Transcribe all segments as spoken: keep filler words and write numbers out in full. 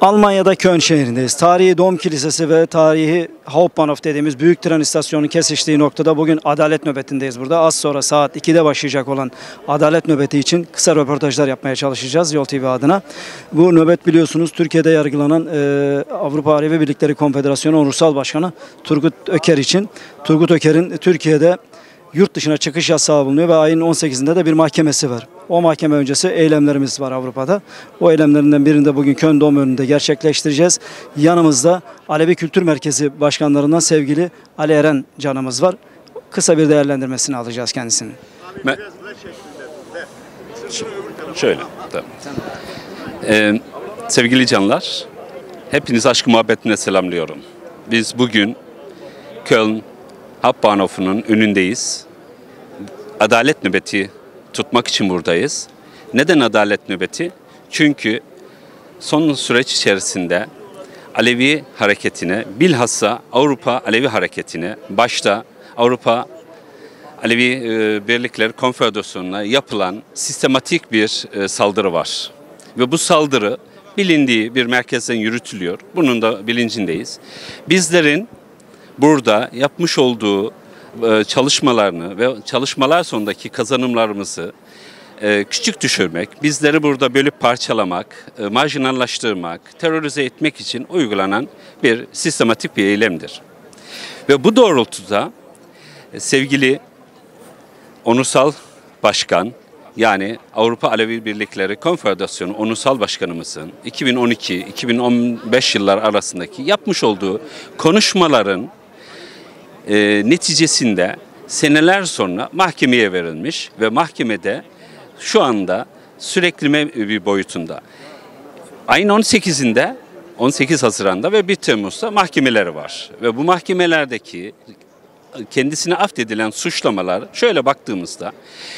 Almanya'da Köln şehrindeyiz. Tarihi Dom Kilisesi ve tarihi Hauptbahnhof dediğimiz büyük tren istasyonunun kesiştiği noktada bugün adalet nöbetindeyiz burada. Az sonra saat ikide başlayacak olan adalet nöbeti için kısa röportajlar yapmaya çalışacağız Yol T V adına. Bu nöbet biliyorsunuz Türkiye'de yargılanan e, Avrupa Alevi Birlikleri Konfederasyonu Onursal Başkanı Turgut Öker için. Turgut Öker'in Türkiye'de yurt dışına çıkış yasağı bulunuyor ve ayın on sekizinde de bir mahkemesi var. O mahkeme öncesi eylemlerimiz var Avrupa'da. O eylemlerinden birini de bugün Köln Dom önünde gerçekleştireceğiz. Yanımızda Alevi Kültür Merkezi Başkanlarından sevgili Ali Eren canımız var. Kısa bir değerlendirmesini alacağız kendisinin. Ben... Şöyle. Tamam. Ee, sevgili canlar, hepiniz aşk muhabbetine selamlıyorum. Biz bugün Köln Hauptbahnhof'un önündeyiz. Adalet nöbeti tutmak için buradayız. Neden adalet nöbeti? Çünkü son süreç içerisinde Alevi hareketine, bilhassa Avrupa Alevi hareketine, başta Avrupa Alevi e, Birlikleri Konfederasyonu'na yapılan sistematik bir e, saldırı var. Ve bu saldırı bilindiği bir merkezden yürütülüyor. Bunun da bilincindeyiz. Bizlerin burada yapmış olduğu e, çalışmalarını ve çalışmalar sonundaki kazanımlarımızı e, küçük düşürmek, bizleri burada bölüp parçalamak, e, marjinallaştırmak, terörize etmek için uygulanan bir sistematik bir eylemdir. Ve bu doğrultuda e, sevgili Onursal Başkan, yani Avrupa Alevi Birlikleri Konfederasyonu Onursal Başkanımızın iki bin on iki iki bin on beş yıllar arasındaki yapmış olduğu konuşmaların e, neticesinde seneler sonra mahkemeye verilmiş ve mahkemede şu anda sürekleme bir boyutunda. Ayın on sekizinde, on sekiz Haziran'da ve bir Temmuz'da mahkemeleri var. Ve bu mahkemelerdeki kendisine affedilen suçlamalar şöyle baktığımızda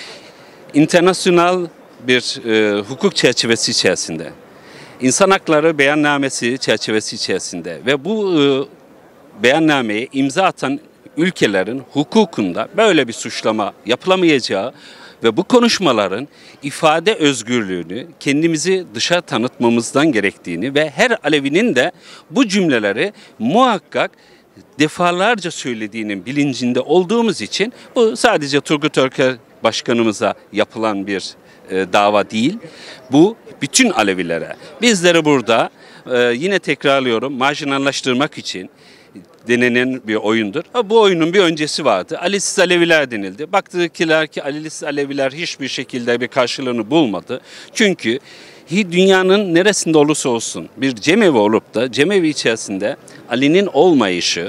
internasyonel bir e, hukuk çerçevesi içerisinde, insan hakları beyannamesi çerçevesi içerisinde ve bu e, beyannameye imza atan ülkelerin hukukunda böyle bir suçlama yapılamayacağı ve bu konuşmaların ifade özgürlüğünü kendimizi dışa tanıtmamızdan gerektiğini ve her Alevinin de bu cümleleri muhakkak defalarca söylediğinin bilincinde olduğumuz için bu sadece Turgut Öker Başkanımıza yapılan bir e, dava değil. Bu bütün Alevilere. Bizleri burada e, yine tekrarlıyorum marjinallaştırmak için denenen bir oyundur. Bu oyunun bir öncesi vardı. Alisiz Aleviler denildi. Baktılar ki Alisiz Aleviler hiçbir şekilde bir karşılığını bulmadı. Çünkü dünyanın neresinde olursa olsun bir cemevi olup da cemevi içerisinde Ali'nin olmayışı,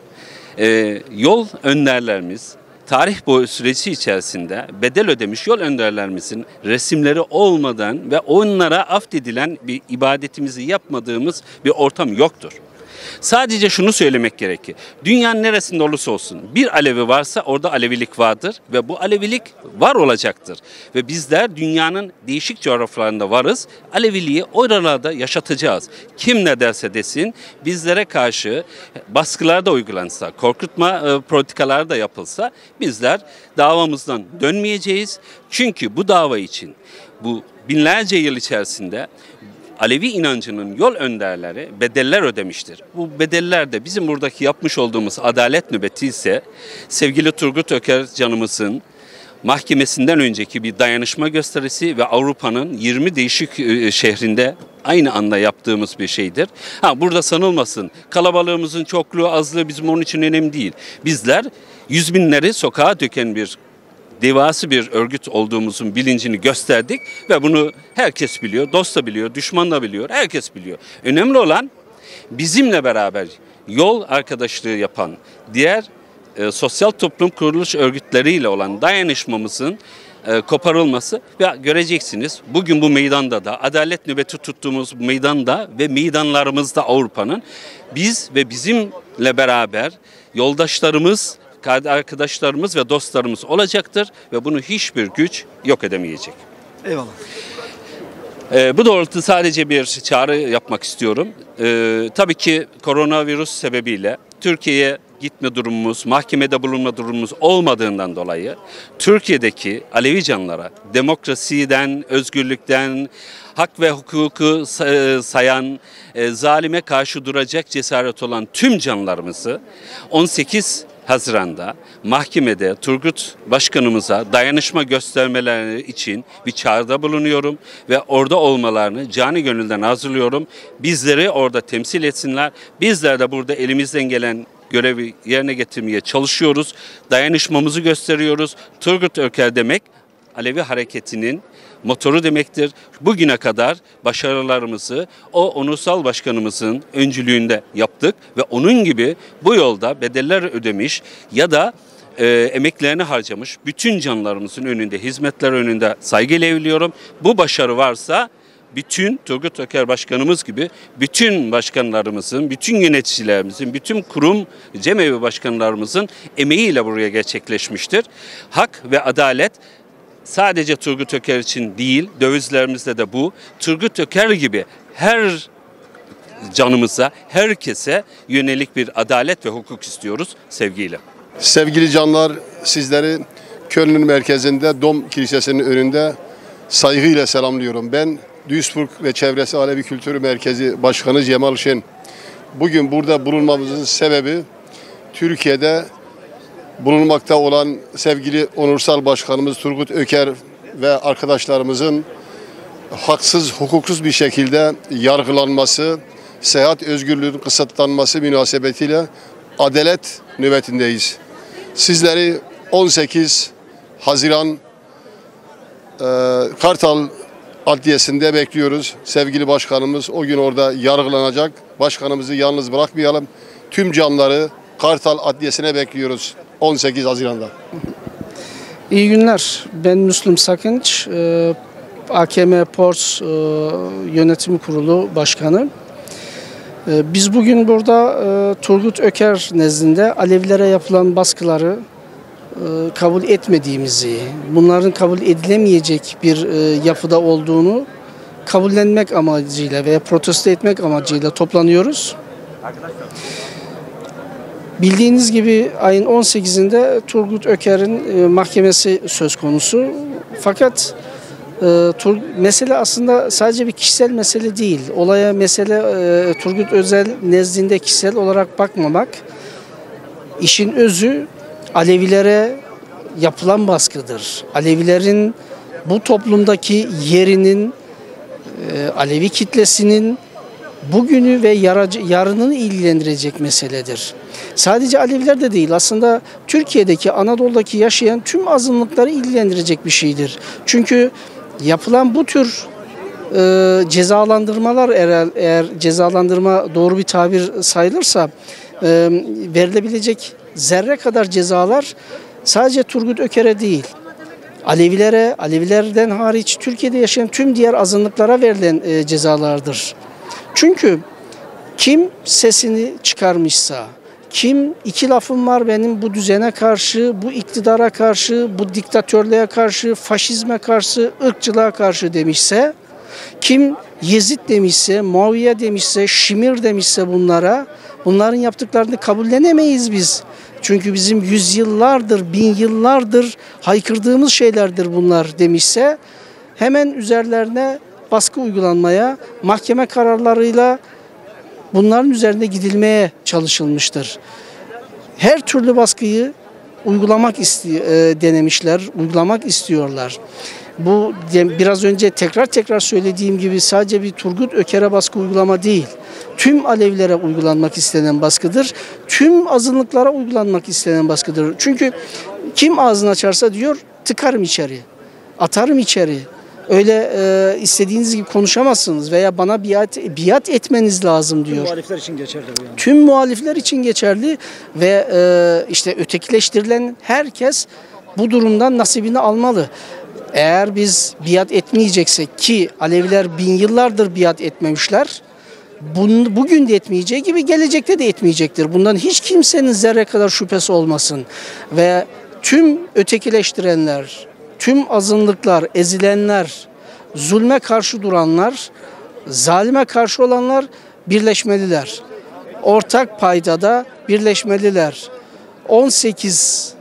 e, yol önderlerimiz, tarih boyu süreci içerisinde bedel ödemiş yol önderlerimizin resimleri olmadan ve onlara affedilen bir ibadetimizi yapmadığımız bir ortam yoktur. Sadece şunu söylemek gerekir. Dünyanın neresinde olursa olsun bir Alevi varsa orada Alevilik vardır ve bu Alevilik var olacaktır. Ve bizler dünyanın değişik coğrafyalarında varız. Aleviliği oralarda yaşatacağız. Kim ne derse desin bizlere karşı baskılar da uygulansa, korkutma e, politikalar da yapılsa bizler davamızdan dönmeyeceğiz. Çünkü bu dava için bu binlerce yıl içerisinde Alevi inancının yol önderleri bedeller ödemiştir. Bu bedeller de bizim buradaki yapmış olduğumuz adalet nöbeti ise sevgili Turgut Öker canımızın mahkemesinden önceki bir dayanışma gösterisi ve Avrupa'nın yirmi değişik şehrinde aynı anda yaptığımız bir şeydir. Ha, burada sanılmasın kalabalığımızın çokluğu azlığı bizim onun için önemli değil. Bizler yüz binleri sokağa döken bir devası bir örgüt olduğumuzun bilincini gösterdik ve bunu herkes biliyor, dost da biliyor, düşman da biliyor, herkes biliyor. Önemli olan bizimle beraber yol arkadaşlığı yapan diğer e, sosyal toplum kuruluş örgütleriyle olan dayanışmamızın e, koparılması ve göreceksiniz bugün bu meydanda da adalet nöbeti tuttuğumuz meydanda ve meydanlarımızda Avrupa'nın biz ve bizimle beraber yoldaşlarımız, arkadaşlarımız ve dostlarımız olacaktır ve bunu hiçbir güç yok edemeyecek. Eyvallah. Ee, bu doğrultuda sadece bir çağrı yapmak istiyorum. Ee, tabii ki koronavirüs sebebiyle Türkiye'ye gitme durumumuz, mahkemede bulunma durumumuz olmadığından dolayı Türkiye'deki Alevi canlara demokrasiden, özgürlükten, hak ve hukuku sayan, e, zalime karşı duracak cesaret olan tüm canlarımızı on sekiz Haziran'da mahkemede Turgut Başkanımıza dayanışma göstermeleri için bir çağrıda bulunuyorum ve orada olmalarını canı gönülden hazırlıyorum. Bizleri orada temsil etsinler. Bizler de burada elimizden gelen görevi yerine getirmeye çalışıyoruz. Dayanışmamızı gösteriyoruz. Turgut Öker demek Alevi hareketinin motoru demektir. Bugüne kadar başarılarımızı o onursal başkanımızın öncülüğünde yaptık ve onun gibi bu yolda bedeller ödemiş ya da e, emeklerini harcamış bütün canlarımızın önünde, hizmetler önünde saygıyla eğiliyorum. Bu başarı varsa bütün Turgut Öker Başkanımız gibi bütün başkanlarımızın, bütün yöneticilerimizin, bütün kurum cemevi başkanlarımızın emeğiyle buraya gerçekleşmiştir. Hak ve adalet sadece Turgut Öker için değil, dövizlerimizde de bu. Turgut Öker gibi her canımıza, herkese yönelik bir adalet ve hukuk istiyoruz sevgiyle. Sevgili canlar, sizleri Köln'ün merkezinde Dom Kilisesi'nin önünde saygıyla selamlıyorum. Ben Duisburg ve Çevresi Alevi Kültürü Merkezi Başkanı Cemal Şen. Bugün burada bulunmamızın sebebi Türkiye'de bulunmakta olan sevgili onursal başkanımız Turgut Öker ve arkadaşlarımızın haksız, hukuksuz bir şekilde yargılanması, seyahat özgürlüğünün kısıtlanması münasebetiyle adalet nöbetindeyiz. Sizleri on sekiz Haziran e, Kartal Adliyesi'nde bekliyoruz. Sevgili başkanımız o gün orada yargılanacak. Başkanımızı yalnız bırakmayalım. Tüm canları Kartal Adliyesi'ne bekliyoruz on sekiz Haziran'da. İyi günler. Ben Müslüm Sakınç, A K M Ports Yönetimi Kurulu Başkanı. Biz bugün burada Turgut Öker nezdinde Alevilere yapılan baskıları kabul etmediğimizi, bunların kabul edilemeyecek bir yapıda olduğunu kabullenmek amacıyla veya protesto etmek amacıyla toplanıyoruz. Bildiğiniz gibi ayın on sekizinde Turgut Öker'in mahkemesi söz konusu. Fakat Tur, mesele aslında sadece bir kişisel mesele değil. Olaya mesele e, Turgut Özel nezdinde kişisel olarak bakmamak. İşin özü Alevilere yapılan baskıdır. Alevilerin bu toplumdaki yerinin, e, Alevi kitlesinin bugünü ve yaracı, yarını ilgilendirecek meseledir. Sadece Aleviler de değil, aslında Türkiye'deki, Anadolu'daki yaşayan tüm azınlıkları ilgilendirecek bir şeydir. Çünkü yapılan bu tür e, cezalandırmalar, eğer, eğer cezalandırma doğru bir tabir sayılırsa, e, verilebilecek zerre kadar cezalar sadece Turgut Öker'e değil, Alevilere, Alevilerden hariç Türkiye'de yaşayan tüm diğer azınlıklara verilen e, cezalardır. Çünkü kim sesini çıkarmışsa, kim iki lafım var benim bu düzene karşı, bu iktidara karşı, bu diktatörlüğe karşı, faşizme karşı, ırkçılığa karşı demişse, kim Yezid demişse, Muaviye demişse, Şimir demişse bunlara, bunların yaptıklarını kabullenemeyiz biz. Çünkü bizim yüzyıllardır, bin yıllardır haykırdığımız şeylerdir bunlar demişse, hemen üzerlerine baskı uygulanmaya, mahkeme kararlarıyla bunların üzerinde gidilmeye çalışılmıştır. Her türlü baskıyı uygulamak isti- denemişler, uygulamak istiyorlar. Bu biraz önce tekrar tekrar söylediğim gibi sadece bir Turgut Öker'e baskı uygulama değil. Tüm Alevilere uygulanmak istenen baskıdır. Tüm azınlıklara uygulanmak istenen baskıdır. Çünkü kim ağzını açarsa diyor tıkarım içeri, atarım içeri. Öyle e, istediğiniz gibi konuşamazsınız veya bana biat, biat etmeniz lazım diyor. Tüm muhalifler için geçerli bu yani. Tüm muhalifler için geçerli ve e, işte ötekileştirilen herkes bu durumdan nasibini almalı. Eğer biz biat etmeyeceksek ki Aleviler bin yıllardır biat etmemişler, bunu, bugün de etmeyeceği gibi gelecekte de etmeyecektir. Bundan hiç kimsenin zerre kadar şüphesi olmasın. Ve tüm ötekileştirenler, tüm azınlıklar, ezilenler, zulme karşı duranlar, zalime karşı olanlar birleşmeliler. Ortak paydada birleşmeliler. on sekiz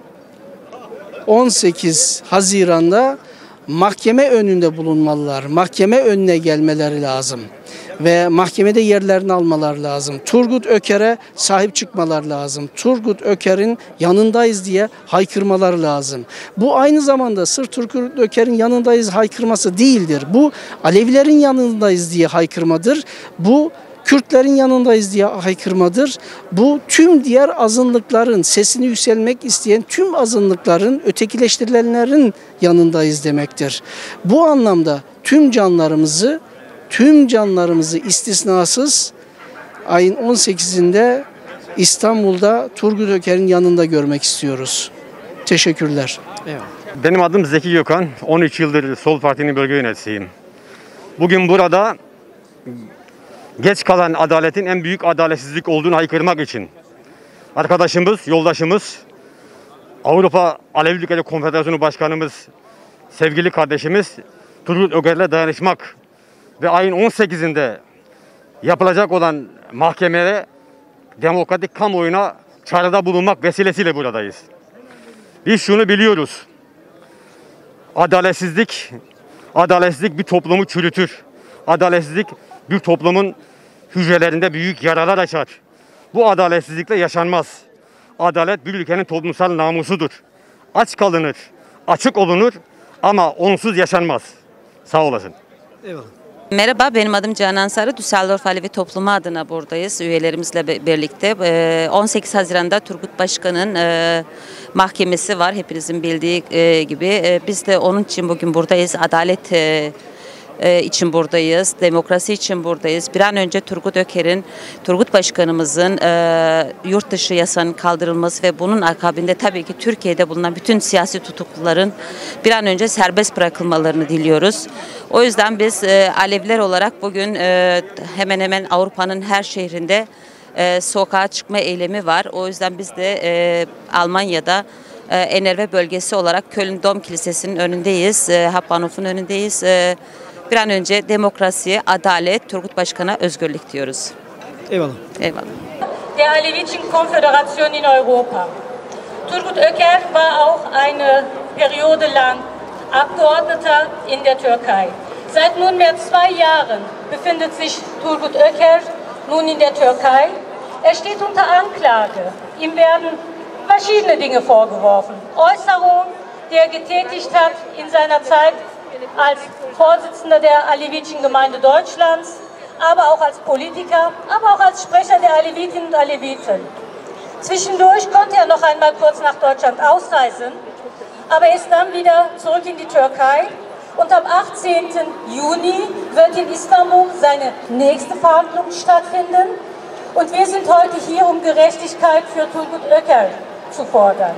on sekiz Haziran'da mahkeme önünde bulunmalılar. Mahkeme önüne gelmeleri lazım. Ve mahkemede yerlerini almaları lazım. Turgut Öker'e sahip çıkmaları lazım. Turgut Öker'in yanındayız diye haykırmaları lazım. Bu aynı zamanda sırf Turgut Öker'in yanındayız haykırması değildir. Bu Alevilerin yanındayız diye haykırmadır. Bu Kürtlerin yanındayız diye haykırmadır. Bu tüm diğer azınlıkların, sesini yükselmek isteyen tüm azınlıkların, ötekileştirilenlerin yanındayız demektir. Bu anlamda tüm canlarımızı, tüm canlarımızı istisnasız ayın on sekizinde İstanbul'da Turgut Öker'in yanında görmek istiyoruz. Teşekkürler. Eyvallah. Benim adım Zeki Gökhan. on üç yıldır Sol Parti'nin bölge yöneticisiyim. Bugün burada geç kalan adaletin en büyük adaletsizlik olduğunu haykırmak için arkadaşımız, yoldaşımız, Avrupa Alevi Ülkeleri Konfederasyonu Başkanımız, sevgili kardeşimiz Turgut Öker'le dayanışmak ve ayın on sekizinde yapılacak olan mahkemeye demokratik kamuoyuna çağrıda bulunmak vesilesiyle buradayız. Biz şunu biliyoruz. Adaletsizlik, adaletsizlik bir toplumu çürütür. Adaletsizlik bir toplumun hücrelerinde büyük yaralar açar. Bu adaletsizlikle yaşanmaz. Adalet bir ülkenin toplumsal namusudur. Aç kalınır, açık olunur ama onsuz yaşanmaz. Sağ olasın. Eyvallah. Merhaba, benim adım Canan Sarı. Düsseldorf Alevi Toplumu adına buradayız üyelerimizle birlikte. on sekiz Haziran'da Turgut Başkan'ın mahkemesi var, hepinizin bildiği gibi. Biz de onun için bugün buradayız. Adalet için buradayız, demokrasi için buradayız. Bir an önce Turgut Öker'in, Turgut Başkanımızın e, yurt dışı yasanın kaldırılması ve bunun akabinde tabii ki Türkiye'de bulunan bütün siyasi tutukluların bir an önce serbest bırakılmalarını diliyoruz. O yüzden biz e, Aleviler olarak bugün e, hemen hemen Avrupa'nın her şehrinde e, sokağa çıkma eylemi var. O yüzden biz de e, Almanya'da e, N R W bölgesi olarak Köln Dom Kilisesi'nin önündeyiz, e, Hauptbahnhof'un önündeyiz. E, Bir an önce demokrasiye, adalet, Turgut Başkan'a özgürlük diyoruz. Eyvallah. Eyvallah. Der Alevitischen Konföderation in Europa. Turgut Öker war auch eine Periode lang Abgeordneter in der Türkei. Seit nunmehr zwei Jahren befindet sich Turgut Öker nun in der Türkei. Er steht unter Anklage. Ihm werden verschiedene Dinge vorgeworfen. Äußerungen, die er getätigt hat in seiner Zeit als Vorsitzender der Alevitischen Gemeinde Deutschlands, aber auch als Politiker, aber auch als Sprecher der Alevitinnen und Aleviten. Zwischendurch konnte er noch einmal kurz nach Deutschland ausreisen, aber er ist dann wieder zurück in die Türkei und am achtzehnten Juni wird in Istanbul seine nächste Verhandlung stattfinden und wir sind heute hier, um Gerechtigkeit für Turgut Öker zu fordern.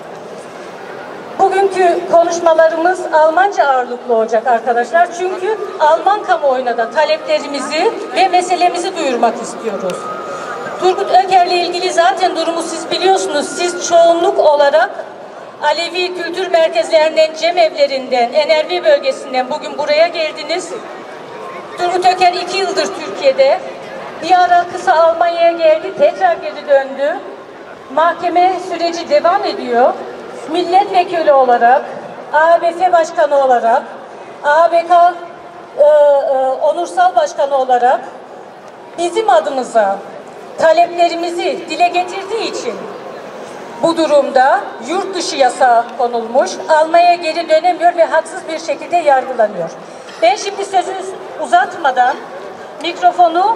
Bugünkü konuşmalarımız Almanca ağırlıklı olacak arkadaşlar. Çünkü Alman kamuoyuna da taleplerimizi ve meselemizi duyurmak istiyoruz. Turgut Öker'le ilgili zaten durumu siz biliyorsunuz. Siz çoğunluk olarak Alevi kültür merkezlerinden, cemevlerinden, N R W bölgesinden bugün buraya geldiniz. Turgut Öker iki yıldır Türkiye'de. Bir ara kısa Almanya'ya geldi, tekrar geri döndü. Mahkeme süreci devam ediyor. Milletvekili olarak, A B F Başkanı olarak, A B K e, e, Onursal Başkanı olarak bizim adımıza taleplerimizi dile getirdiği için bu durumda yurt dışı yasağı konulmuş, Almanya'ya geri dönemiyor ve haksız bir şekilde yargılanıyor. Ben şimdi sözü uzatmadan mikrofonu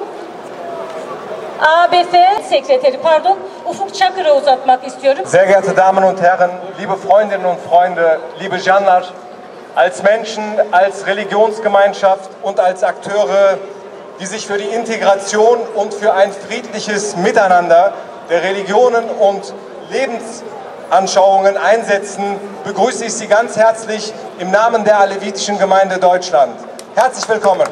A B F Sekreteri, pardon, Ufuk Çakır'a uzatmak istiyorum. Sehr geehrte Damen und Herren, liebe Freundinnen und Freunde, liebe Canlar, als Menschen, als Religionsgemeinschaft und als Akteure, die sich für die Integration und für ein friedliches Miteinander der Religionen und Lebensanschauungen einsetzen, begrüße ich Sie ganz herzlich im Namen der Alevitischen Gemeinde Deutschland. Herzlich willkommen.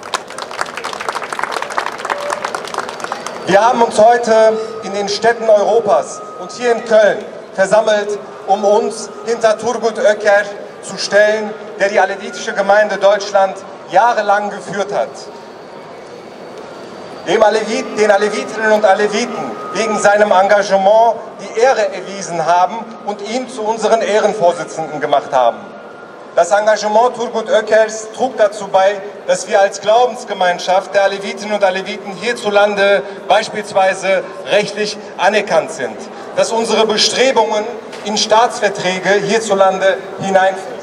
Wir haben uns heute in den Städten Europas und hier in Köln versammelt, um uns hinter Turgut Öker zu stellen, der die Alevitische Gemeinde Deutschland jahrelang geführt hat. dem Alevit, den Alevitinnen und Aleviten wegen seinem Engagement die Ehre erwiesen haben und ihn zu unseren Ehrenvorsitzenden gemacht haben. Das Engagement Turgut Ökers trug dazu bei, dass wir als Glaubensgemeinschaft der Alevitinnen und Aleviten hierzulande beispielsweise rechtlich anerkannt sind, dass unsere Bestrebungen in Staatsverträge hierzulande hineinfließen.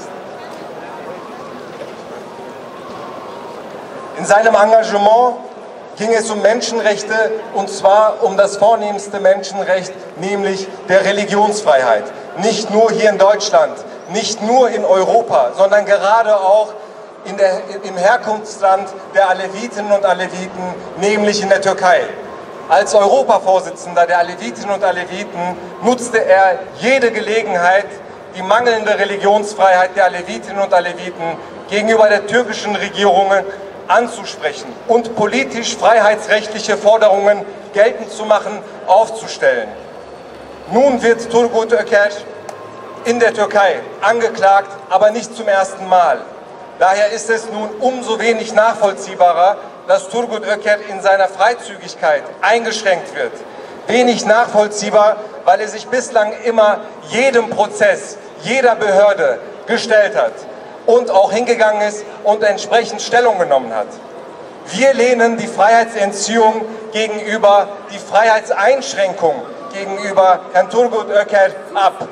In seinem Engagement ging es um Menschenrechte, und zwar um das vornehmste Menschenrecht, nämlich der Religionsfreiheit. Nicht nur hier in Deutschland, nicht nur in Europa, sondern gerade auch in der, im Herkunftsland der Alevitinnen und Aleviten, nämlich in der Türkei. Als Europavorsitzender der Alevitinnen und Aleviten nutzte er jede Gelegenheit, die mangelnde Religionsfreiheit der Alevitinnen und Aleviten gegenüber der türkischen Regierung anzusprechen und politisch freiheitsrechtliche Forderungen geltend zu machen, aufzustellen. Nun wird Turgut Öker in der Türkei angeklagt, aber nicht zum ersten Mal. Daher ist es nun umso wenig nachvollziehbarer, dass Turgut Öker in seiner Freizügigkeit eingeschränkt wird. Wenig nachvollziehbar, weil er sich bislang immer jedem Prozess, jeder Behörde gestellt hat und auch hingegangen ist und entsprechend Stellung genommen hat. Wir lehnen die Freiheitsentziehung gegenüber, die Freiheitseinschränkung gegenüber Herrn Turgut Öker ab.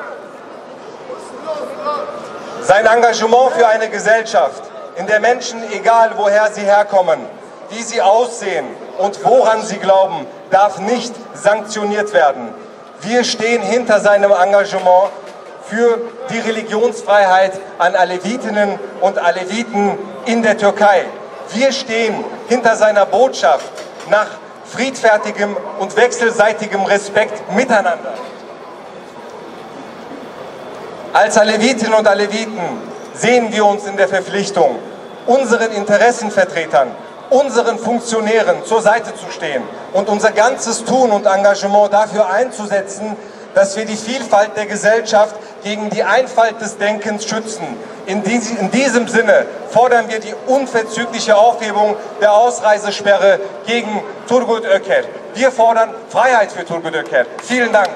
Sein Engagement für eine Gesellschaft, in der Menschen, egal woher sie herkommen, wie sie aussehen und woran sie glauben, darf nicht sanktioniert werden. Wir stehen hinter seinem Engagement für die Religionsfreiheit an Alevitinnen und Aleviten in der Türkei. Wir stehen hinter seiner Botschaft nach friedfertigem und wechselseitigem Respekt miteinander. Als Alevitinnen und Aleviten sehen wir uns in der Verpflichtung, unseren Interessenvertretern, unseren Funktionären zur Seite zu stehen und unser ganzes Tun und Engagement dafür einzusetzen, dass wir die Vielfalt der Gesellschaft gegen die Einfalt des Denkens schützen. In diesem Sinne fordern wir die unverzügliche Aufhebung der Ausreisesperre gegen Turgut Öker. Wir fordern Freiheit für Turgut Öker. Vielen Dank.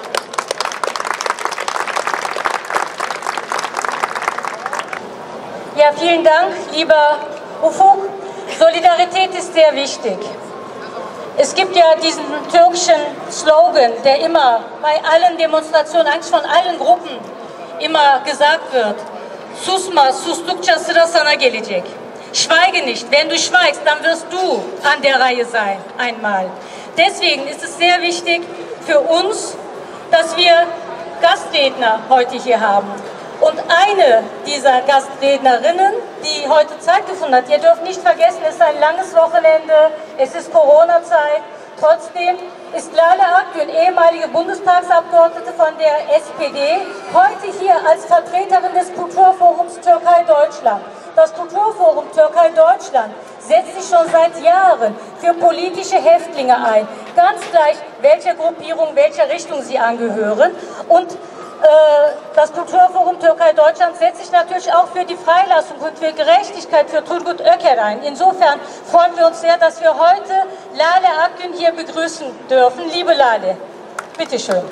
Ja, vielen Dank, lieber Ufuk. Solidarität ist sehr wichtig. Es gibt ja diesen türkischen Slogan, der immer bei allen Demonstrationen, eigentlich von allen Gruppen, immer gesagt wird. Susma, sustukça sıra sana gelecek. Schweige nicht. Wenn du schweigst, dann wirst du an der Reihe sein, einmal. Deswegen ist es sehr wichtig für uns, dass wir Gastredner heute hier haben. Und eine dieser Gastrednerinnen, die heute Zeit gefunden hat, ihr dürft nicht vergessen, es ist ein langes Wochenende, es ist Corona-Zeit. Trotzdem ist Lale Akgün, ehemalige Bundestagsabgeordnete von der S P D, heute hier als Vertreterin des Kulturforums Türkei-Deutschland. Das Kulturforum Türkei-Deutschland setzt sich schon seit Jahren für politische Häftlinge ein, ganz gleich welcher Gruppierung, welcher Richtung sie angehören. Und das Kulturforum Türkei-Deutschland setzt sich natürlich auch für die Freilassung und für Gerechtigkeit für Turgut Öker ein. Insofern freuen wir uns sehr, dass wir heute Lale Akgün hier begrüßen dürfen. Liebe Lale, bitteschön.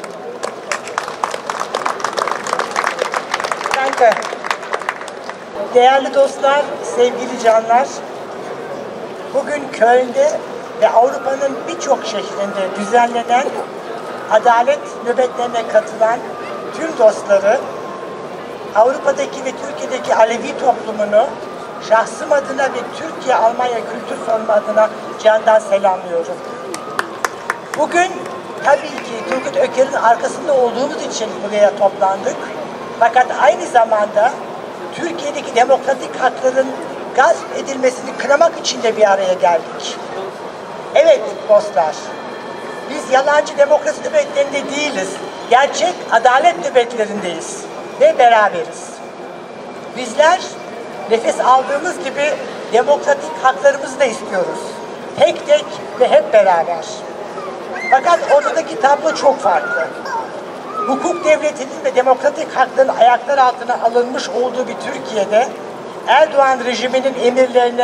Danke. Değerli dostlar, sevgili canlar, bugün Köln'de ve Avrupa'nın birçok şehrinde düzenlenen adalet nöbetlerine katılan tüm dostları, Avrupa'daki ve Türkiye'deki Alevi toplumunu şahsım adına ve Türkiye-Almanya Kültür Forumu adına candan selamlıyorum. Bugün tabii ki Turgut Öker'in arkasında olduğumuz için buraya toplandık. Fakat aynı zamanda Türkiye'deki demokratik hakların gasp edilmesini kınamak için de bir araya geldik. Evet dostlar, biz yalancı demokrasi nöbetlerinde değiliz. Gerçek adalet nöbetlerindeyiz ve beraberiz. Bizler nefes aldığımız gibi demokratik haklarımızı da istiyoruz. Tek tek ve hep beraber. Fakat ortadaki tablo çok farklı. Hukuk devletinin ve demokratik hakların ayaklar altına alınmış olduğu bir Türkiye'de Erdoğan rejiminin emirlerine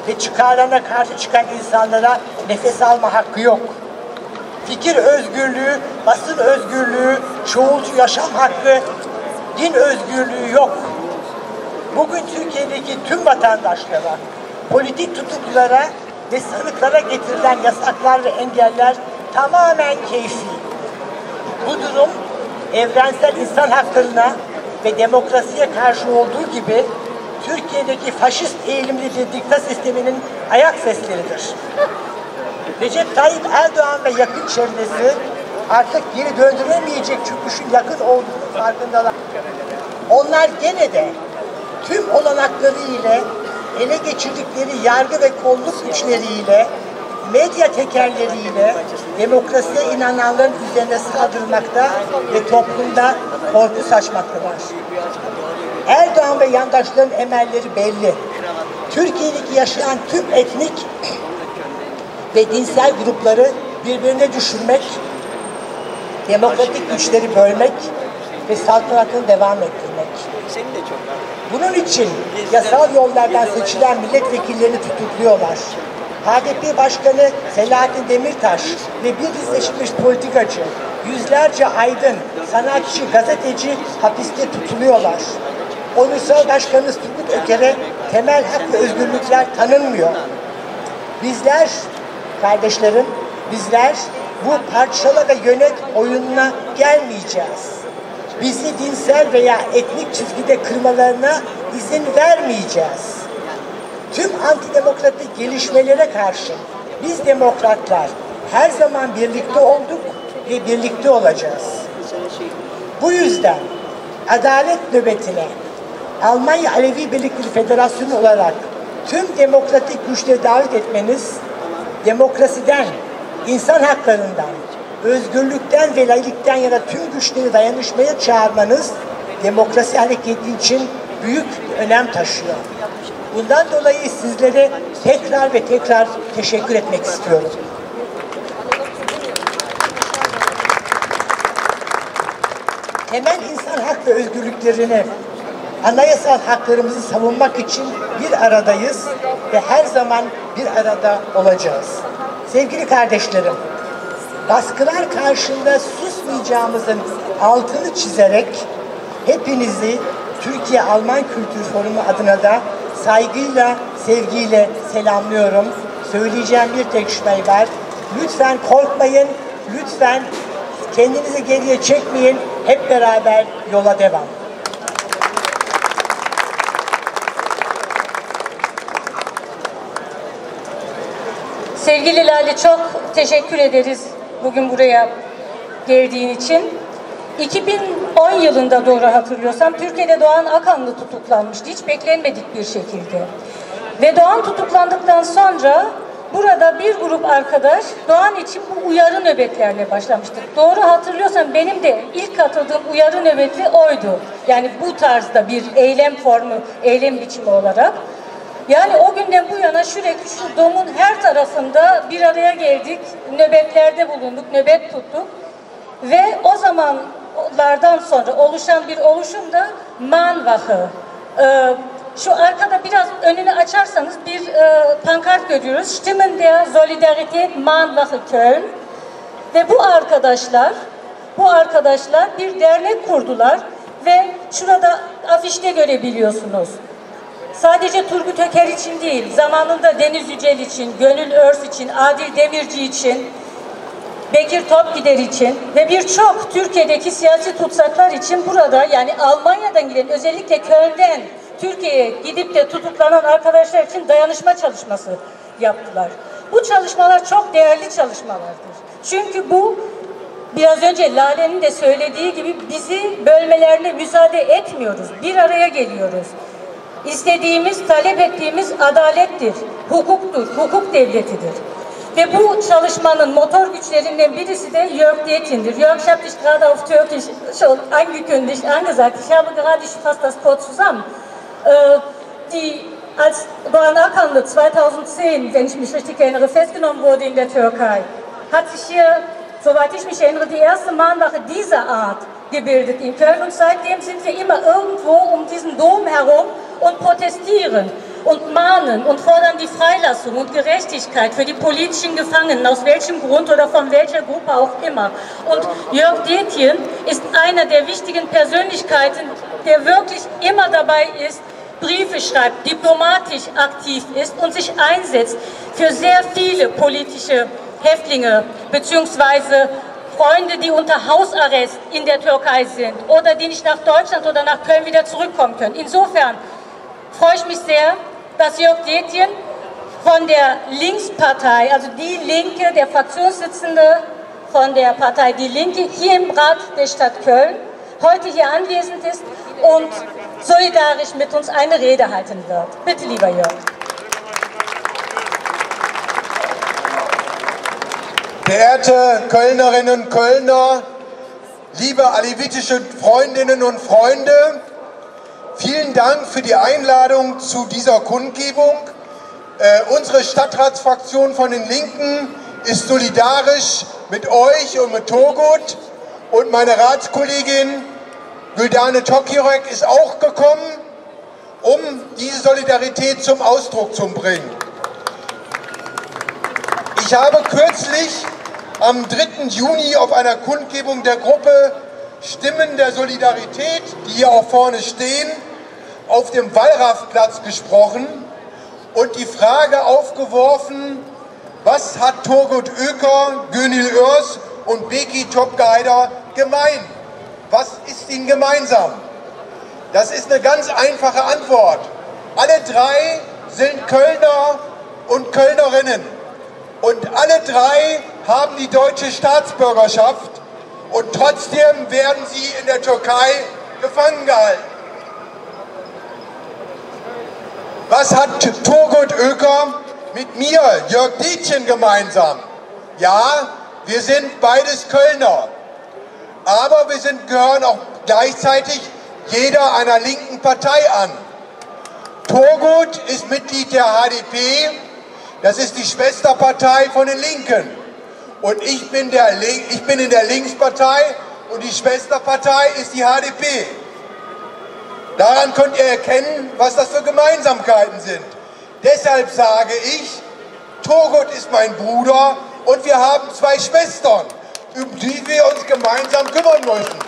ve çıkarlarına karşı çıkan insanlara nefes alma hakkı yok. Fikir özgürlüğü, basın özgürlüğü, çoğulcu yaşam hakkı, din özgürlüğü yok. Bugün Türkiye'deki tüm vatandaşlara, politik tutuklulara ve sanıklara getirilen yasaklar ve engeller tamamen keyfi. Bu durum evrensel insan haklarına ve demokrasiye karşı olduğu gibi Türkiye'deki faşist eğilimli bir dikta sisteminin ayak sesleridir. Recep Tayyip Erdoğan ve yakın çevresi artık geri döndüremeyecek çöküşün yakın olduğunu farkındalar. Onlar gene de tüm olanakları ile ele geçirdikleri yargı ve kolluk güçleriyle, medya tekerleriyle demokrasiye inananların üzerine saldırmakta ve toplumda korku saçmaktalar. Erdoğan ve yandaşların emelleri belli. Türkiye'deki yaşayan tüm etnik ve dinsel grupları birbirine düşürmek, demokratik güçleri bölmek ve saltanatını devam ettirmek. Bunun için yasal yollardan seçilen milletvekillerini tutukluyorlar. H D P Başkanı Selahattin Demirtaş ve bir dizi seçilmiş politikacı, yüzlerce aydın, sanatçı, gazeteci hapiste tutuluyorlar. Onursal Başkanımız Turgut Öker'e temel hak ve özgürlükler tanınmıyor. Bizler, kardeşlerim, bizler bu parçala ve yönet oyununa gelmeyeceğiz. Bizi dinsel veya etnik çizgide kırmalarına izin vermeyeceğiz. Tüm antidemokratik gelişmelere karşı biz demokratlar her zaman birlikte olduk ve birlikte olacağız. Bu yüzden adalet nöbetine Almanya Alevi Birlikleri Federasyonu olarak tüm demokratik güçleri davet etmeniz, demokrasiden, insan haklarından, özgürlükten ve laiklikten yana tüm güçleri dayanışmaya çağırmanız demokrasi hareketi için büyük önem taşıyor. Bundan dolayı sizlere tekrar ve tekrar teşekkür etmek istiyorum. Temel insan hak ve özgürlüklerini, anayasal haklarımızı savunmak için bir aradayız ve her zaman bir arada olacağız. Sevgili kardeşlerim, baskılar karşısında susmayacağımızın altını çizerek hepinizi Türkiye-Alman Kültür Forumu adına da saygıyla, sevgiyle selamlıyorum. Söyleyeceğim bir tek şey var. Lütfen korkmayın, lütfen kendinizi geriye çekmeyin. Hep beraber yola devam. Sevgili Lale, çok teşekkür ederiz bugün buraya geldiğin için. iki bin on yılında doğru hatırlıyorsam Türkiye'de Doğan Akanlı tutuklanmıştı. Hiç beklenmedik bir şekilde. Ve Doğan tutuklandıktan sonra burada bir grup arkadaş Doğan için bu uyarı nöbetlerle başlamıştık. Doğru hatırlıyorsam benim de ilk katıldığım uyarı nöbeti oydu. Yani bu tarzda bir eylem formu, eylem biçimi olarak. Yani o günden bu yana sürekli şu domun her tarafında bir araya geldik, nöbetlerde bulunduk, nöbet tuttuk. Ve o zamanlardan sonra oluşan bir oluşum da Mahnwache. Ee, şu arkada biraz önünü açarsanız bir e, pankart görüyoruz. Stimmen der Solidarität Mahnwache Köln. Ve bu arkadaşlar, bu arkadaşlar bir dernek kurdular ve şurada afişte görebiliyorsunuz. Sadece Turgut Öker için değil, zamanında Deniz Yücel için, Gönül Örs için, Adil Demirci için, Bekir Topgider için ve birçok Türkiye'deki siyasi tutsaklar için burada, yani Almanya'dan giden, özellikle Köln'den Türkiye'ye gidip de tutuklanan arkadaşlar için dayanışma çalışması yaptılar. Bu çalışmalar çok değerli çalışmalardır. Çünkü bu biraz önce Lale'nin de söylediği gibi bizi bölmelerine müsaade etmiyoruz. Bir araya geliyoruz. İstediğimiz, talep ettiğimiz adalettir, hukuktur, hukuk devletidir. Ve bu çalışmanın motor güçlerinden birisi de Jörg Detjen'dir. Jörg, ich habe dich gerade auf Türkisch schon angekündigt, angesagt. Ich habe gerade, ich fasse das kurz zusammen. Äh, die, als Doğan Akanlı zweitausendzehn, wenn ich mich richtig erinnere, festgenommen wurde in der Türkei, hat sich hier, soweit ich mich erinnere, die erste Mahnwache dieser Art gebildet in Köln. Und seitdem sind wir immer irgendwo um diesen Dom herum und protestieren. und mahnen und fordern die Freilassung und Gerechtigkeit für die politischen Gefangenen, aus welchem Grund oder von welcher Gruppe auch immer. Und Jörg Detjen ist einer der wichtigen Persönlichkeiten, der wirklich immer dabei ist, Briefe schreibt, diplomatisch aktiv ist und sich einsetzt für sehr viele politische Häftlinge bzw. Freunde, die unter Hausarrest in der Türkei sind oder die nicht nach Deutschland oder nach Köln wieder zurückkommen können. Insofern freue ich mich sehr, dass Jörg Detjen von der Linkspartei, also die Linke, der Fraktionsvorsitzende von der Partei Die Linke, hier im Rat der Stadt Köln, heute hier anwesend ist und solidarisch mit uns eine Rede halten wird. Bitte, lieber Jörg. Verehrte Kölnerinnen und Kölner, liebe alevitische Freundinnen und Freunde, vielen Dank für die Einladung zu dieser Kundgebung. Äh, unsere Stadtratsfraktion von den Linken ist solidarisch mit euch und mit Turgut, und meine Ratskollegin Güldane Tokirek ist auch gekommen, um diese Solidarität zum Ausdruck zu bringen. Ich habe kürzlich am dritten Juni auf einer Kundgebung der Gruppe Stimmen der Solidarität, die hier auch vorne stehen, auf dem Wallrafplatz gesprochen und die Frage aufgeworfen, was hat Turgut Öker, Gönül Örs und Beki Topgaider gemein? Was ist ihnen gemeinsam? Das ist eine ganz einfache Antwort. Alle drei sind Kölner und Kölnerinnen. Und alle drei haben die deutsche Staatsbürgerschaft und trotzdem werden sie in der Türkei gefangen gehalten. Was hat Turgut Öker mit mir, Jörg Detjen, gemeinsam? Ja, wir sind beides Kölner, aber wir sind, gehören auch gleichzeitig jeder einer linken Partei an. Turgut ist Mitglied der H D P, das ist die Schwesterpartei von den Linken. Und ich bin, der, ich bin in der Linkspartei und die Schwesterpartei ist die H D P. Daran könnt ihr erkennen, was das für Gemeinsamkeiten sind. Deshalb sage ich, Turgut ist mein Bruder und wir haben zwei Schwestern, um die wir uns gemeinsam kümmern müssen.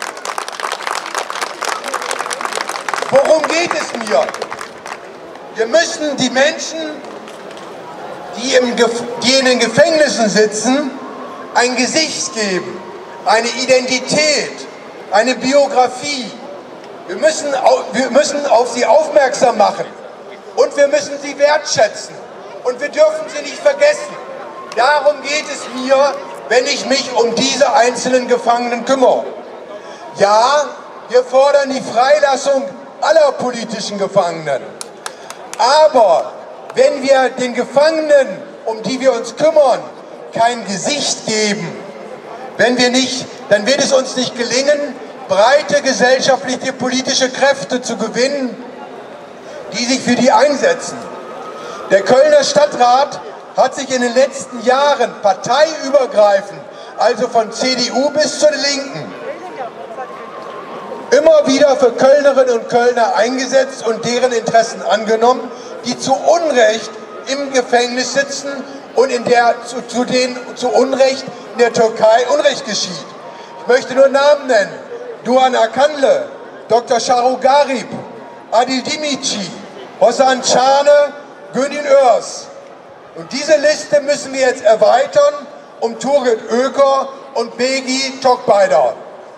Worum geht es mir? Wir müssen die Menschen, die, im die in den Gefängnissen sitzen, ein Gesicht geben, eine Identität, eine Biografie. Wir müssen, wir müssen auf sie aufmerksam machen und wir müssen sie wertschätzen und wir dürfen sie nicht vergessen. Darum geht es mir, wenn ich mich um diese einzelnen Gefangenen kümmere. Ja, wir fordern die Freilassung aller politischen Gefangenen. Aber wenn wir den Gefangenen, um die wir uns kümmern, kein Gesicht geben, wenn wir nicht, dann wird es uns nicht gelingen, breite gesellschaftliche, politische Kräfte zu gewinnen, die sich für die einsetzen. Der Kölner Stadtrat hat sich in den letzten Jahren parteiübergreifend, also von C D U bis zur Linken, immer wieder für Kölnerinnen und Kölner eingesetzt und deren Interessen angenommen, die zu Unrecht im Gefängnis sitzen und in der zu, zu denen zu Unrecht in der Türkei Unrecht geschieht. Ich möchte nur Namen nennen: Doğan Akanlı, Doktor Şahrukh Garip, Adil Dimici, Hosan Çağne, Gönül Örs. Und diese Liste müssen wir jetzt erweitern um Turgut Öker und Beki Topgaider.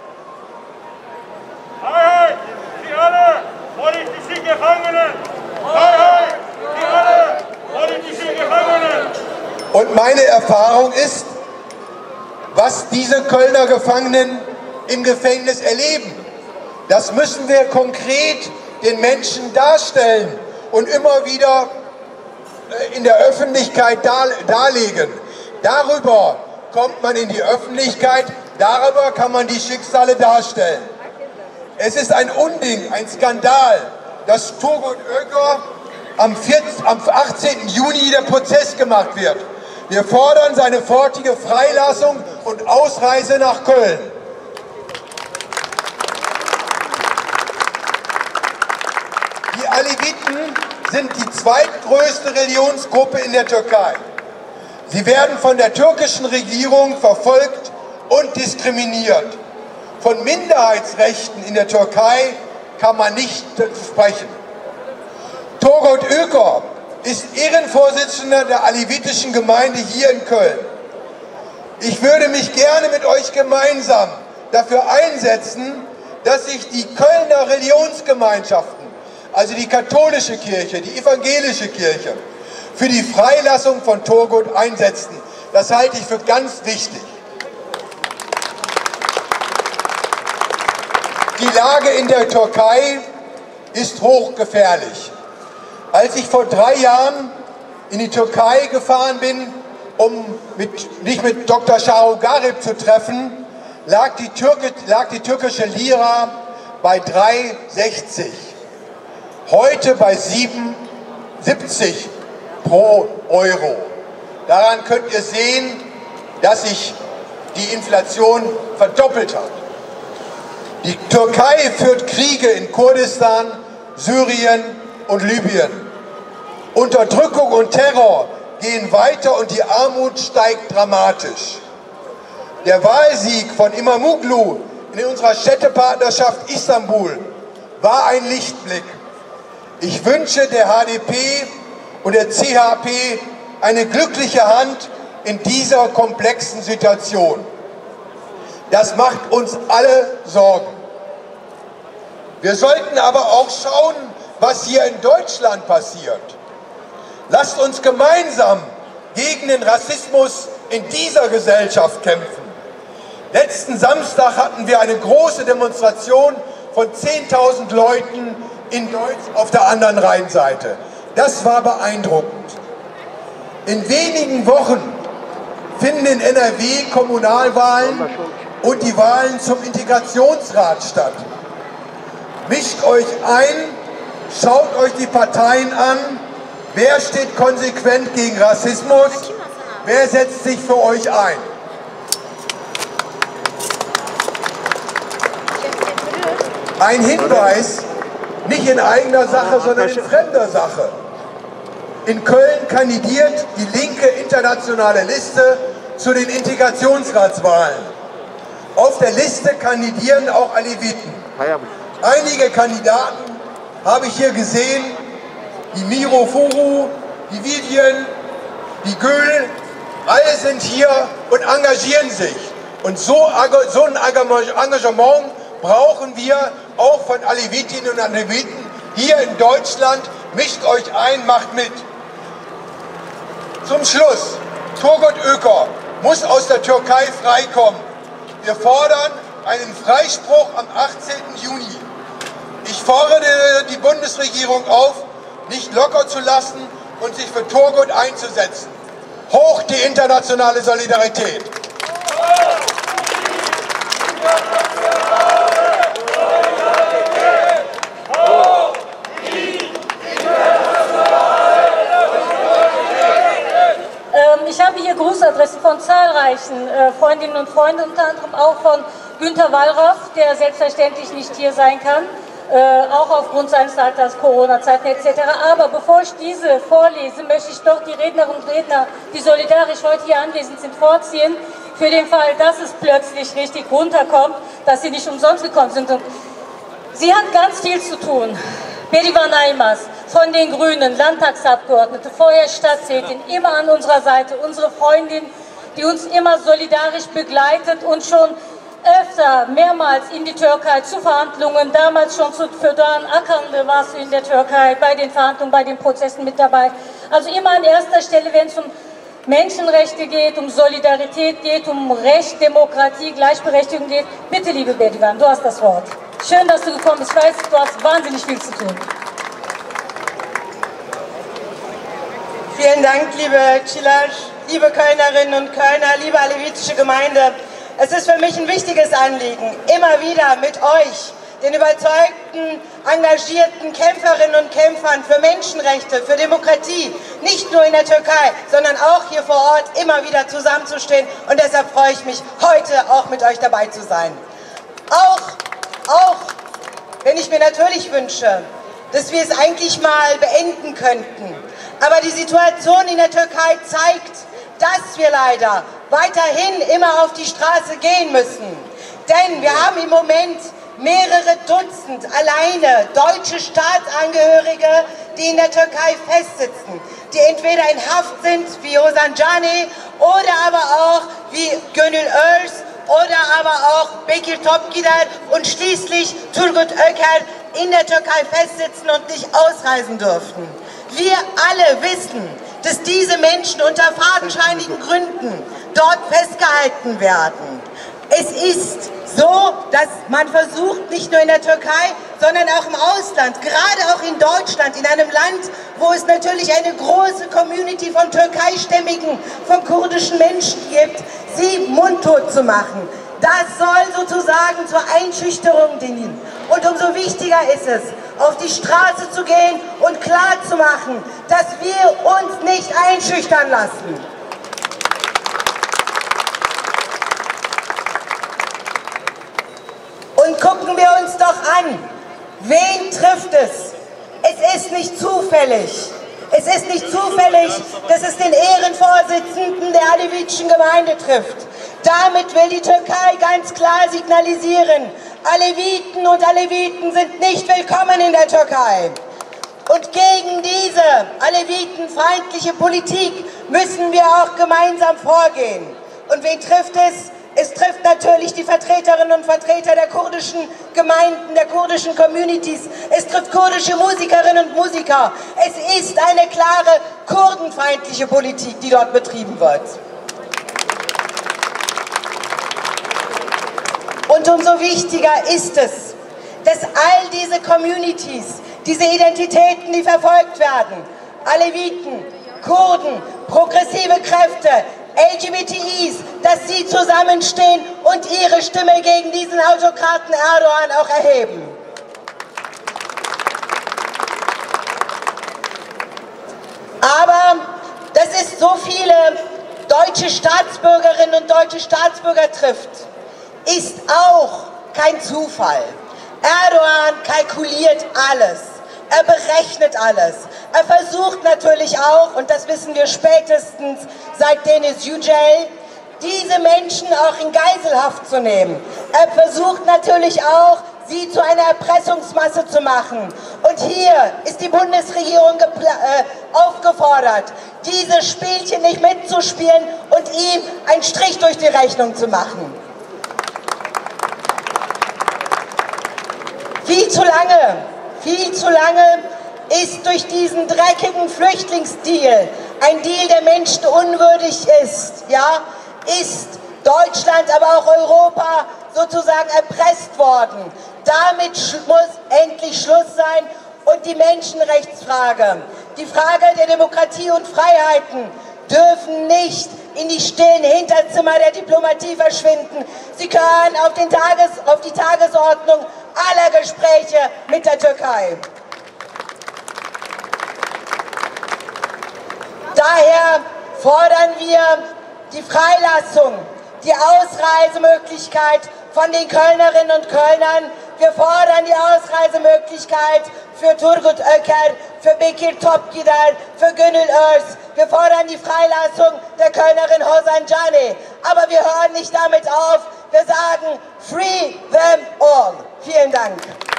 Freiheit für alle politischen Gefangenen! Freiheit für alle politischen Gefangenen! Und meine Erfahrung ist, was diese Kölner Gefangenen im Gefängnis erleben, das müssen wir konkret den Menschen darstellen und immer wieder in der Öffentlichkeit darlegen. Darüber kommt man in die Öffentlichkeit, darüber kann man die Schicksale darstellen. Es ist ein Unding, ein Skandal, dass Turgut Öker am, am achtzehnten Juni der Prozess gemacht wird. Wir fordern seine sofortige Freilassung und Ausreise nach Köln. Die Aleviten sind die zweitgrößte Religionsgruppe in der Türkei. Sie werden von der türkischen Regierung verfolgt und diskriminiert. Von Minderheitsrechten in der Türkei kann man nicht sprechen. Turgut Öker ist Ehrenvorsitzender der alevitischen Gemeinde hier in Köln. Ich würde mich gerne mit euch gemeinsam dafür einsetzen, dass sich die Kölner Religionsgemeinschaften, also die katholische Kirche, die evangelische Kirche, für die Freilassung von Turgut einsetzen. Das halte ich für ganz wichtig. Die Lage in der Türkei ist hochgefährlich. Als ich vor drei Jahren in die Türkei gefahren bin, um mit, mich mit Doktor Çağrı Garip zu treffen, lag die, Türke, lag die türkische Lira bei drei sechzig. Heute bei sieben siebzig pro Euro. Daran könnt ihr sehen, dass sich die Inflation verdoppelt hat. Die Türkei führt Kriege in Kurdistan, Syrien und Libyen. Unterdrückung und Terror gehen weiter und die Armut steigt dramatisch. Der Wahlsieg von Imamoglu in unserer Städtepartnerschaft Istanbul war ein Lichtblick. Ich wünsche der H D P und der C H P eine glückliche Hand in dieser komplexen Situation. Das macht uns alle Sorgen. Wir sollten aber auch schauen, was hier in Deutschland passiert. Lasst uns gemeinsam gegen den Rassismus in dieser Gesellschaft kämpfen. Letzten Samstag hatten wir eine große Demonstration von zehntausend Leuten in Deutsch auf der anderen Rheinseite. Das war beeindruckend. In wenigen Wochen finden in N R W Kommunalwahlen und die Wahlen zum Integrationsrat statt. Mischt euch ein, schaut euch die Parteien an. Wer steht konsequent gegen Rassismus? Wer setzt sich für euch ein? Ein Hinweis, nicht in eigener Sache, sondern in fremder Sache. In Köln kandidiert die linke internationale Liste zu den Integrationsratswahlen. Auf der Liste kandidieren auch Aleviten. Einige Kandidaten habe ich hier gesehen, die Miro Furu, die Vivian, die Gül, alle sind hier und engagieren sich. Und so, so ein Engagement brauchen wir auch von Alevitinnen und Aleviten hier in Deutschland. Mischt euch ein, macht mit. Zum Schluss, Turgut Öker muss aus der Türkei freikommen. Wir fordern einen Freispruch am achtzehnten Juni. Ich fordere die Bundesregierung auf, nicht locker zu lassen und sich für Turgut einzusetzen. Hoch die internationale Solidarität! Ich habe hier Grußadressen von zahlreichen äh, Freundinnen und Freunden, unter anderem auch von Günter Wallraff, der selbstverständlich nicht hier sein kann, äh, auch aufgrund seines Alters, Corona-Zeiten et cetera. Aber bevor ich diese vorlese, möchte ich doch die Rednerinnen und Redner, die solidarisch heute hier anwesend sind, vorziehen, für den Fall, dass es plötzlich richtig runterkommt, dass sie nicht umsonst gekommen sind. Und sie hat ganz viel zu tun. Bedivan Aymaz von den Grünen, Landtagsabgeordnete, vorher Stadträtin, immer an unserer Seite, unsere Freundin, die uns immer solidarisch begleitet und schon öfter, mehrmals in die Türkei zu Verhandlungen, damals schon zu Föderan Akanlı warst du in der Türkei, bei den Verhandlungen, bei den Prozessen mit dabei. Also immer an erster Stelle, wenn es um Menschenrechte geht, um Solidarität geht, um Recht, Demokratie, Gleichberechtigung geht. Bitte, liebe Bedivan, du hast das Wort. Schön, dass du gekommen bist. Ich weiß, du hast wahnsinnig viel zu tun. Vielen Dank, liebe Çiler, liebe Kölnerinnen und Kölner, liebe alevitische Gemeinde. Es ist für mich ein wichtiges Anliegen, immer wieder mit euch, den überzeugten, engagierten Kämpferinnen und Kämpfern für Menschenrechte, für Demokratie, nicht nur in der Türkei, sondern auch hier vor Ort immer wieder zusammenzustehen. Und deshalb freue ich mich, heute auch mit euch dabei zu sein. Auch, auch wenn ich mir natürlich wünsche, dass wir es eigentlich mal beenden könnten. Aber die Situation in der Türkei zeigt, dass wir leider weiterhin immer auf die Straße gehen müssen. Denn wir haben im Moment mehrere Dutzend alleine deutsche Staatsangehörige, die in der Türkei festsitzen, die entweder in Haft sind wie Ozan Cani oder aber auch wie Gönül Örs oder aber auch Bekir Topgider und schließlich Turgut Öker in der Türkei festsitzen und nicht ausreisen dürfen. Wir alle wissen, dass diese Menschen unter fadenscheinigen Gründen dort festgehalten werden. Es ist so, dass man versucht, nicht nur in der Türkei, sondern auch im Ausland, gerade auch in Deutschland, in einem Land, wo es natürlich eine große Community von türkeistämmigen, von kurdischen Menschen gibt, sie mundtot zu machen. Das soll sozusagen zur Einschüchterung dienen. Und umso wichtiger ist es, auf die Straße zu gehen und klarzumachen, dass wir uns nicht einschüchtern lassen. Und gucken wir uns doch an, wen trifft es? Es ist nicht zufällig. Es ist nicht zufällig, dass es den Ehrenvorsitzenden der alevitischen Gemeinde trifft. Damit will die Türkei ganz klar signalisieren, Aleviten und Aleviten sind nicht willkommen in der Türkei. Und gegen diese alevitenfeindliche Politik müssen wir auch gemeinsam vorgehen. Und wen trifft es? Es trifft natürlich die Vertreterinnen und Vertreter der kurdischen Gemeinden, der kurdischen Communities. Es trifft kurdische Musikerinnen und Musiker. Es ist eine klare kurdenfeindliche Politik, die dort betrieben wird. Und umso wichtiger ist es, dass all diese Communities, diese Identitäten, die verfolgt werden, Aleviten, Kurden, progressive Kräfte, L G B T Is, dass sie zusammenstehen und ihre Stimme gegen diesen Autokraten Erdogan auch erheben. Aber dass es so viele deutsche Staatsbürgerinnen und deutsche Staatsbürger trifft, ist auch kein Zufall. Erdogan kalkuliert alles. Er berechnet alles. Er versucht natürlich auch, und das wissen wir spätestens seit Deniz Yücel, diese Menschen auch in Geiselhaft zu nehmen. Er versucht natürlich auch, sie zu einer Erpressungsmasse zu machen. Und hier ist die Bundesregierung äh, aufgefordert, dieses Spielchen nicht mitzuspielen und ihm einen Strich durch die Rechnung zu machen. Viel zu lange, viel zu lange ist durch diesen dreckigen Flüchtlingsdeal, ein Deal, der menschenunwürdig ist, ja, ist Deutschland, aber auch Europa sozusagen erpresst worden. Damit muss endlich Schluss sein und die Menschenrechtsfrage, die Frage der Demokratie und Freiheiten dürfen nicht in die stillen Hinterzimmer der Diplomatie verschwinden. Sie gehören auf, den Tages-, auf die Tagesordnung aller Gespräche mit der Türkei. Daher fordern wir die Freilassung, die Ausreisemöglichkeit von den Kölnerinnen und Kölnern. Wir fordern die Ausreisemöglichkeit für Turgut Öker, für Bekir Topgider, für Gönül Örs. Wir fordern die Freilassung der Kölnerin Ozan Cani. Aber wir hören nicht damit auf. Wir sagen, free them all. Vielen Dank.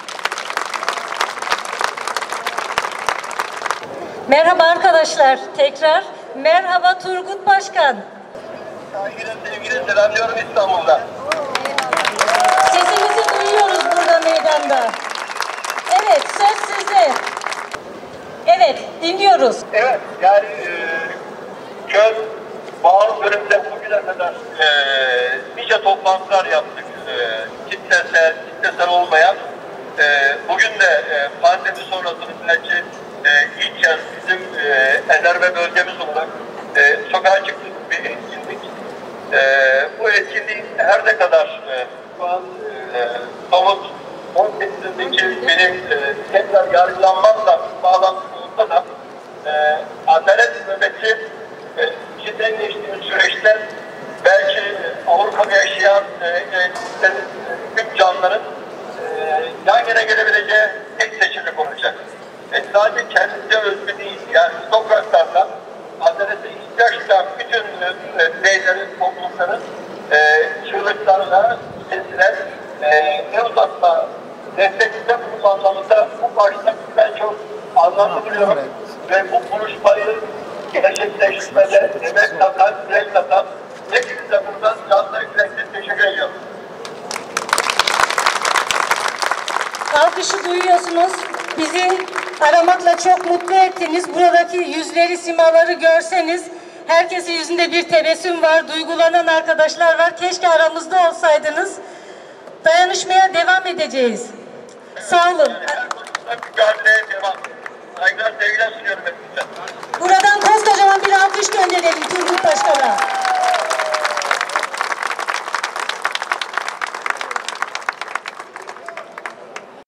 Merhaba arkadaşlar, tekrar. Merhaba Turgut Başkan. Saygıdeğer sevgili selamlıyorum İstanbul'da. Sesimizi duyuyoruz burada meydanda. Evet, söz sizde. Evet, dinliyoruz. Evet, yani e, köz bağlı bölümde bugüne kadar e, nice toplantılar yaptık. E, kitlesel, kitlesel olmayan. E, bugün de e, pandemi sonrasını belki e, ilk kez bizim e, Enerve bölgemiz olarak e, sokağa çıktık bir etkinlik. E, bu etkinliğin her ne kadar e, şu an e, somut on sekizindeki benim e, tekrar yargılanmamla bağlantılı olsa da e, adalet nöbeti e, içinden geçtiğimiz süreçte belki e, Avrupa'da yaşayan e, e, tüm canlıların e, yan yana gelebileceği tek seçenek olacak. sadece kendinize özgü değil. Yani sokaklardan adalete ihtiyaç duyan bütün bireylerin, toplumların e, çığlıklarına, sesine e, ne uzatma destekte bulunma anlamında bu başta ben çok anlamlı buluyorum. Ve bu buluşmayı gerçekleştirmede emek katan, yürek katan hepinize buradan canlı yürekli teşekkür ediyorum. Alkışı duyuyorsunuz. Bizi aramakla çok mutlu ettiniz. Buradaki yüzleri, simaları görseniz herkesin yüzünde bir tebessüm var. Duygulanan arkadaşlar var. Keşke aramızda olsaydınız. Dayanışmaya devam edeceğiz. Sağ olun. Mücadeleye devam. Saygılar, sevgiler sunuyorum hepinize. Buradan koskocaman bir alkış gönderelim Turgut Başkan'a.